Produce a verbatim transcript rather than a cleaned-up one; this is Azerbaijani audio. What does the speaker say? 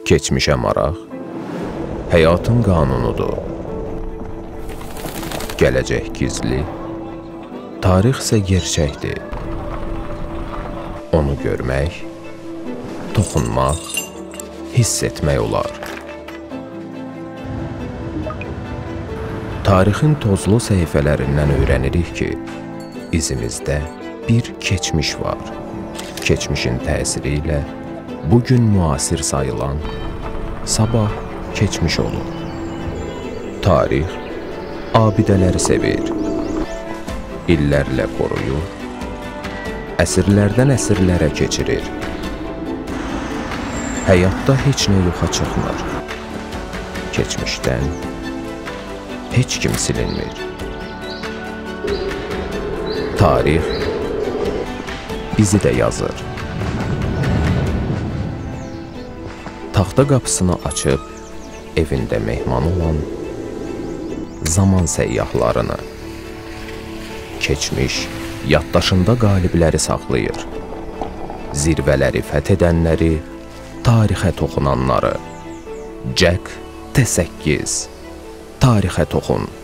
Keçmişə maraq həyatın qanunudur. Gələcək gizli, tarix isə gerçəkdir. Onu görmək, toxunmaq, hiss etmək olar. Tarixin tozlu səhifələrindən öyrənirik ki, izimizdə bir keçmiş var. Keçmişin təsiri ilə bugün müasir sayılan sabah keçmiş olur. Tarix abidələri sevir, illərlə qoruyur, əsrlərdən əsrlərə keçirir. Həyatda heç nə yoxa çıxmır. Keçmişdən heç kim silinmir. Tarix bizi də yazır. Taxta qapısını açıb, evində mehman olan zaman səyyahlarını, keçmiş, yaddaşında qalibləri saxlayır. Zirvələri fəth edənləri, tarixə toxunanları. Jack T səkkiz, tarixə toxun.